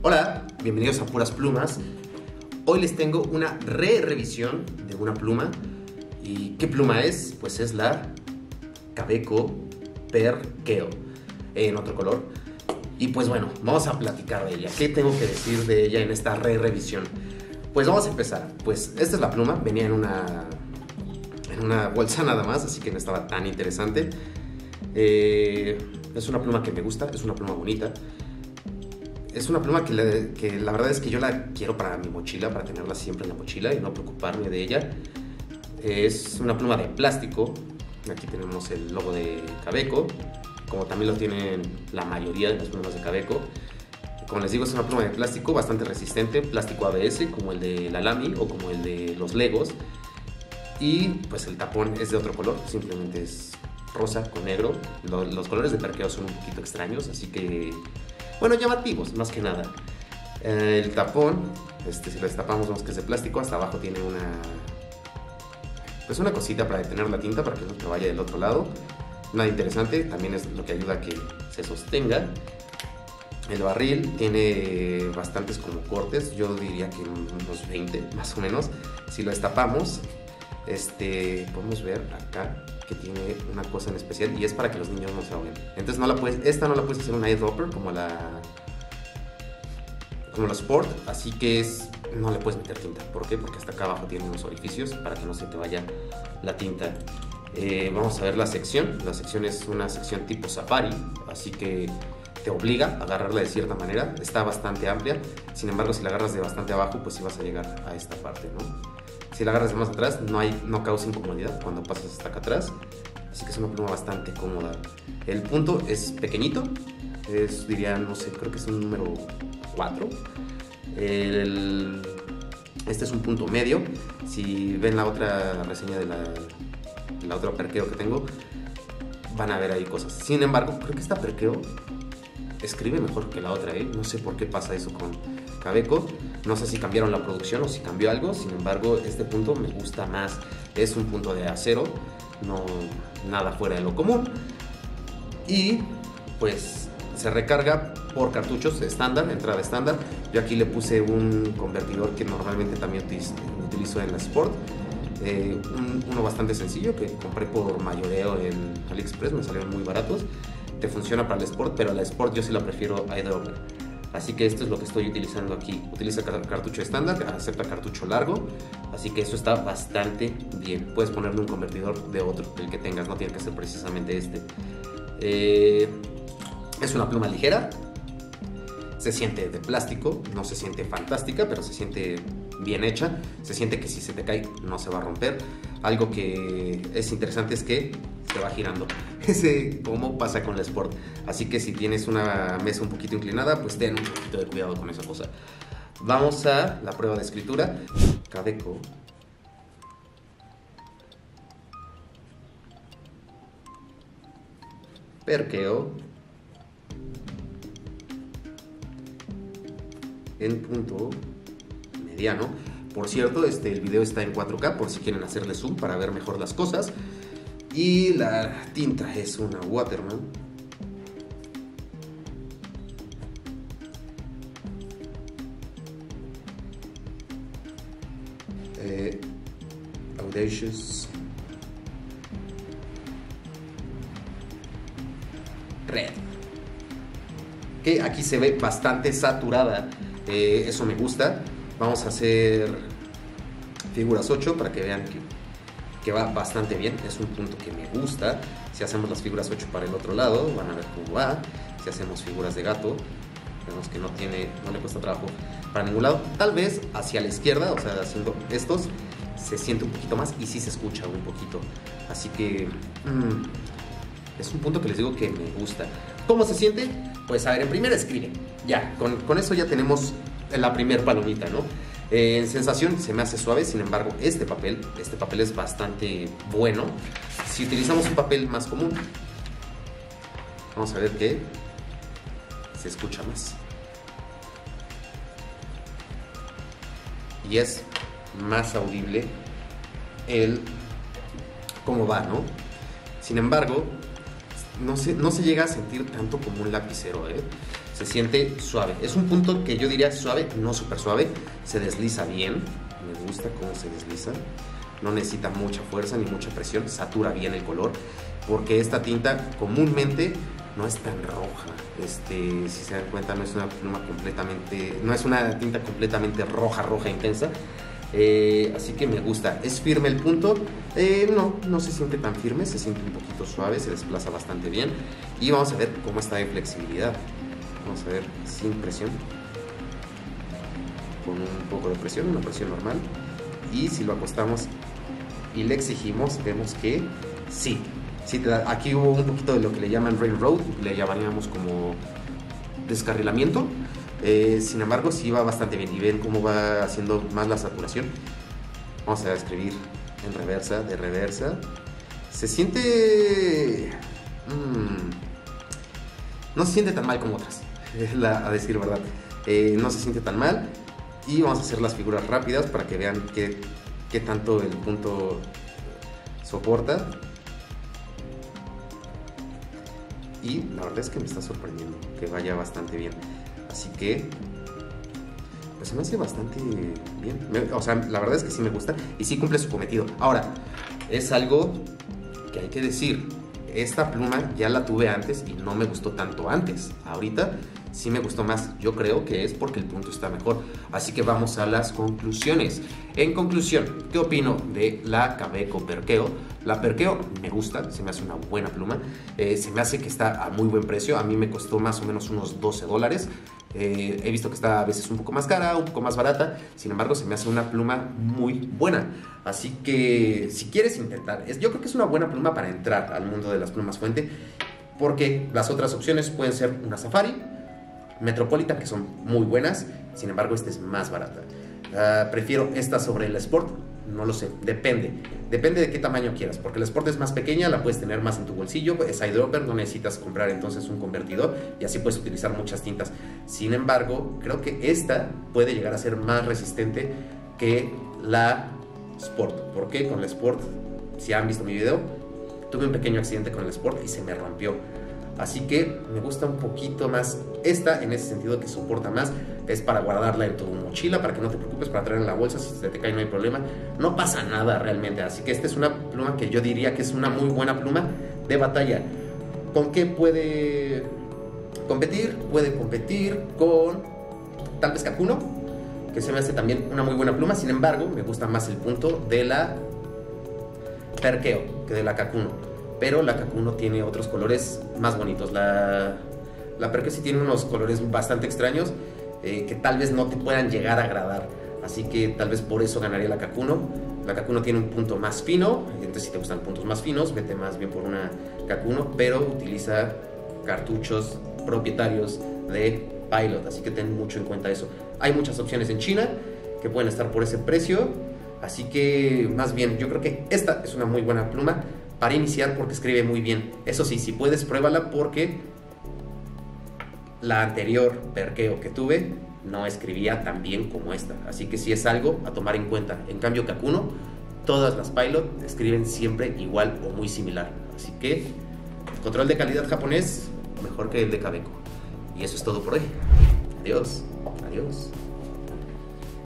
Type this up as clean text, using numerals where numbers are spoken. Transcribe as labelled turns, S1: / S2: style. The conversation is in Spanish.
S1: Hola, bienvenidos a Puras Plumas. Hoy les tengo una revisión de una pluma. ¿Y qué pluma es? Pues es la Kaweco Perkeo en otro color. Y pues bueno, vamos a platicar de ella. ¿Qué tengo que decir de ella en esta revisión? Pues vamos a empezar. Pues esta es la pluma, venía en una bolsa nada más, así que no estaba tan interesante. Es una pluma que me gusta, es una pluma bonita. Es una pluma que la verdad es que yo la quiero para mi mochila, para tenerla siempre en la mochila y no preocuparme de ella. Es una pluma de plástico. Aquí tenemos el logo de Kaweco, como también lo tienen la mayoría de las plumas de Kaweco. Como les digo, es una pluma de plástico bastante resistente, plástico ABS, como el de la Lamy o como el de los Legos. Y pues el tapón es de otro color, simplemente es rosa con negro. Los colores de Perkeo son un poquito extraños, así que, bueno, llamativos más que nada. El tapón, si lo destapamos, vemos que es de plástico. Hasta abajo tiene una cosita para detener la tinta para que no se vaya del otro lado. Nada interesante, también es lo que ayuda a que se sostenga. El barril tiene bastantes como cortes, yo diría que unos 20 más o menos. Si lo destapamos, podemos ver acá que tiene una cosa en especial y es para que los niños no se ahoguen. Entonces esta no la puedes hacer un eyedropper como la Sport, así que no le puedes meter tinta. ¿Por qué? Porque hasta acá abajo tiene unos orificios para que no se te vaya la tinta. Vamos a ver la sección. La sección es una sección tipo safari, así que te obliga a agarrarla de cierta manera. Está bastante amplia, sin embargo, si la agarras de bastante abajo, pues sí vas a llegar a esta parte, ¿no? Si la agarras de más atrás, no causa incomodidad cuando pasas hasta acá atrás. Así que es una pluma bastante cómoda. El punto es pequeñito, diría, no sé, creo que es un número 4. Este es un punto medio. Si ven la otra reseña de la otra Perkeo que tengo, van a ver ahí cosas. Sin embargo, creo que esta Perkeo escribe mejor que la otra, no sé por qué pasa eso con Kaweco. No sé si cambiaron la producción o si cambió algo. Sin embargo, este punto me gusta más. Es un punto de acero, no nada fuera de lo común. Y pues se recarga por cartuchos estándar, entrada estándar. Yo aquí le puse un convertidor que normalmente también utilizo en la Sport. Uno bastante sencillo que compré por mayoreo en AliExpress, me salieron muy baratos. Te funciona para la Sport, pero la Sport yo sí la prefiero eyedropper. Así que esto es lo que estoy utilizando aquí. Utiliza cartucho estándar, acepta cartucho largo, así que eso está bastante bien. Puedes ponerle un convertidor de otro, el que tengas, no tiene que ser precisamente este. Es una pluma ligera, se siente de plástico, no se siente fantástica, pero se siente bien hecha. Se siente que si se te cae no se va a romper. Algo que es interesante es que se va girando, como pasa con la Sport. Así que si tienes una mesa un poquito inclinada, pues ten un poquito de cuidado con esa cosa. Vamos a la prueba de escritura. Kaweco Perkeo en punto mediano. Por cierto, el video está en 4K por si quieren hacerle zoom para ver mejor las cosas. Y la tinta es una Waterman. Audacious Red, que aquí se ve bastante saturada. Eso me gusta. Vamos a hacer figuras 8 para que vean que va bastante bien. Es un punto que me gusta. Si hacemos las figuras 8 para el otro lado, van a ver cómo va. Si hacemos figuras de gato, vemos que no le cuesta trabajo para ningún lado. Tal vez hacia la izquierda, o sea, haciendo estos, se siente un poquito más y sí se escucha un poquito. Así que es un punto que les digo que me gusta. ¿Cómo se siente? Pues a ver, en primera escribe. Ya, con eso ya tenemos la primer palomita, ¿no? En sensación se me hace suave, sin embargo este papel es bastante bueno. Si utilizamos un papel más común, vamos a ver que se escucha más y es más audible cómo va, ¿no? Sin embargo, no se llega a sentir tanto como un lapicero, ¿eh? Se siente suave. Es un punto que yo diría suave, no súper suave. Se desliza bien. Me gusta cómo se desliza. No necesita mucha fuerza ni mucha presión. Satura bien el color. Porque esta tinta comúnmente no es tan roja. Si se dan cuenta, no es una pluma completamente... No es una tinta completamente roja intensa. Así que me gusta. ¿Es firme el punto? No se siente tan firme. Se siente un poquito suave. Se desplaza bastante bien. Y vamos a ver cómo está de flexibilidad. Vamos a ver sin presión, con un poco de presión, una presión normal, y si lo acostamos y le exigimos, vemos que sí te da. Aquí hubo un poquito de lo que le llaman railroad, le llamaríamos como descarrilamiento, sin embargo sí va bastante bien, y ven cómo va haciendo más la saturación. Vamos a escribir en reversa, de reversa. Se siente... no se siente tan mal como otras, a decir verdad. No se siente tan mal. Y vamos a hacer las figuras rápidas para que vean qué tanto el punto soporta. Y la verdad es que me está sorprendiendo que vaya bastante bien. Así que pues se me hace bastante bien. O sea, la verdad es que sí me gusta y sí cumple su cometido. Ahora, es algo que hay que decir. Esta pluma ya la tuve antes y no me gustó tanto antes. Ahorita sí me gustó más. Yo creo que es porque el punto está mejor. Así que vamos a las conclusiones. En conclusión, ¿qué opino de la Kaweco Perkeo? La Perkeo me gusta, se me hace una buena pluma. Se me hace que está a muy buen precio. A mí me costó más o menos unos $12. He visto que está a veces un poco más cara, un poco más barata. Sin embargo, se me hace una pluma muy buena. Así que si quieres intentar, yo creo que es una buena pluma para entrar al mundo de las plumas fuente, porque las otras opciones pueden ser una Safari, Metropolitan, que son muy buenas. Sin embargo, esta es más barata. Prefiero esta sobre el Sport. No lo sé, depende de qué tamaño quieras, porque la Sport es más pequeña, la puedes tener más en tu bolsillo, es eyedropper, no necesitas comprar entonces un convertidor y así puedes utilizar muchas tintas. Sin embargo, creo que esta puede llegar a ser más resistente que la Sport. ¿Por qué? Con la Sport, si han visto mi video, tuve un pequeño accidente con el Sport y se me rompió. Así que me gusta un poquito más esta, en ese sentido que soporta más. Es para guardarla en tu mochila, para que no te preocupes, para traerla en la bolsa. Si se te cae no hay problema, no pasa nada realmente. Así que esta es una pluma que yo diría que es una muy buena pluma de batalla. ¿Con qué puede competir? Puede competir con tal vez Kakuno, que se me hace también una muy buena pluma. Sin embargo, me gusta más el punto de la Perkeo que de la Kakuno. Pero la Kakuno tiene otros colores más bonitos. La Perkeo sí tiene unos colores bastante extraños que tal vez no te puedan llegar a agradar. Así que tal vez por eso ganaría la Kakuno. La Kakuno tiene un punto más fino, entonces si te gustan puntos más finos, vete más bien por una Kakuno, pero utiliza cartuchos propietarios de Pilot, así que ten mucho en cuenta eso. Hay muchas opciones en China que pueden estar por ese precio, así que más bien yo creo que esta es una muy buena pluma para iniciar porque escribe muy bien. Eso sí, si puedes, pruébala, porque la anterior Perkeo que tuve no escribía tan bien como esta. Así que sí es algo a tomar en cuenta. En cambio, Kakuno, todas las Pilot escriben siempre igual o muy similar. Así que el control de calidad japonés mejor que el de Kaweco. Y eso es todo por hoy. Adiós. Adiós.